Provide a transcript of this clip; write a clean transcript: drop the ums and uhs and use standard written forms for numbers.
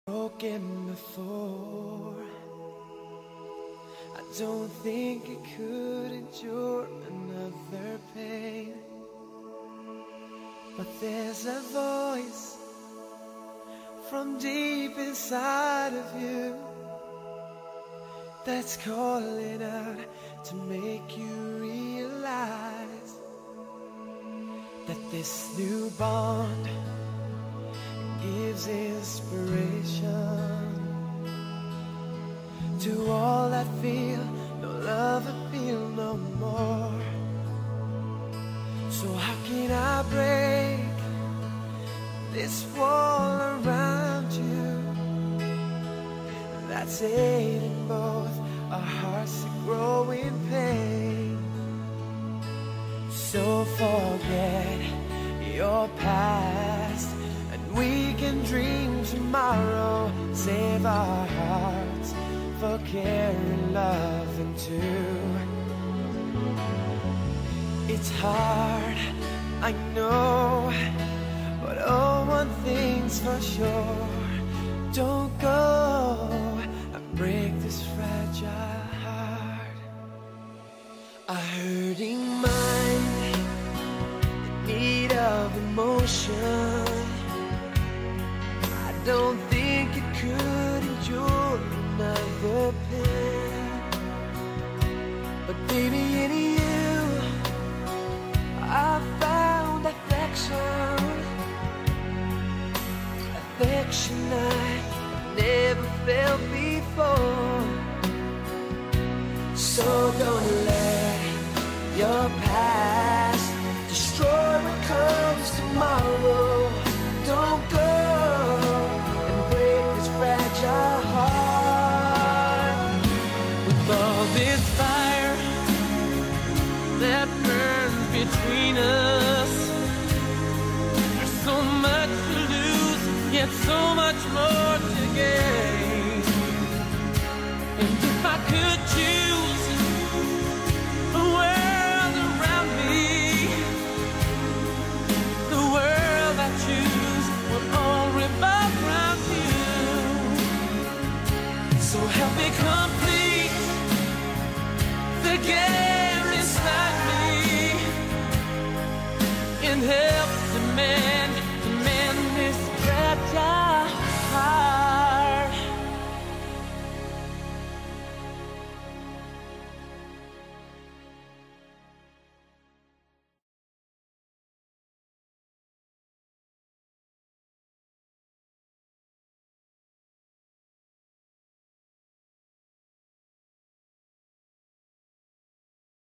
broken before. I don't think it could endure another pain. But there's a voice from deep inside of you that's calling out to make you realize that this new bond gives inspiration to all that feel no love and feel no more. So how can I break this wall around you that's aiding both our hearts to grow in pain? So forget your past and we can dream tomorrow. Save our hearts for caring, loving too. It's hard, I know, but oh, one thing's for sure: don't go and break this fragile heart. A hurting mind in need of emotion. I don't think it could endure another pain. But baby, in you I found affection, affection I never felt before. So don't